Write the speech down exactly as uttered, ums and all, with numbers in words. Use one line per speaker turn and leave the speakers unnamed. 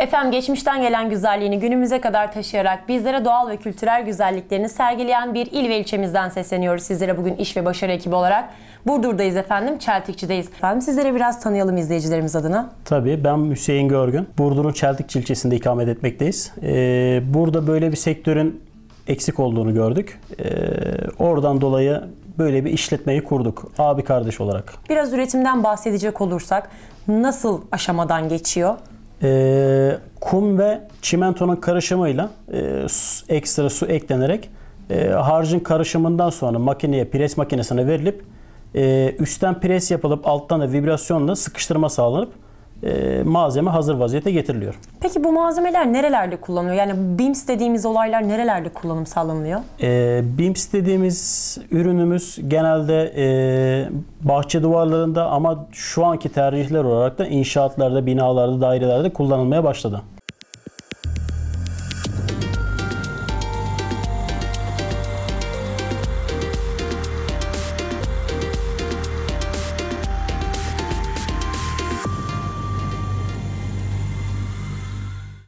Efendim geçmişten gelen güzelliğini günümüze kadar taşıyarak bizlere doğal ve kültürel güzelliklerini sergileyen bir il ve ilçemizden sesleniyoruz sizlere bugün iş ve başarı ekibi olarak. Burdur'dayız efendim, Çeltikçi'deyiz. Efendim sizlere biraz tanıyalım izleyicilerimiz adına.
Tabii, ben Hüseyin Görgün. Burdur'un Çeltikçi ilçesinde ikamet etmekteyiz. Ee, burada böyle bir sektörün eksik olduğunu gördük. Ee, oradan dolayı böyle bir işletmeyi kurduk abi kardeş olarak.
Biraz üretimden bahsedecek olursak nasıl aşamadan geçiyor?
Ee, kum ve çimentonun karışımıyla e, su, ekstra su eklenerek e, harcın karışımından sonra makineye, pres makinesine verilip e, üstten pres yapılıp alttan da vibrasyonla sıkıştırma sağlanıp e, malzeme hazır vaziyete getiriliyor.
Peki bu malzemeler nerelerde kullanılıyor? Yani B I M S dediğimiz olaylar nerelerde kullanım sağlanıyor?
E, B I M S dediğimiz ürünümüz genelde e, bahçe duvarlarında ama şu anki tercihler olarak da inşaatlarda, binalarda, dairelerde kullanılmaya başladı.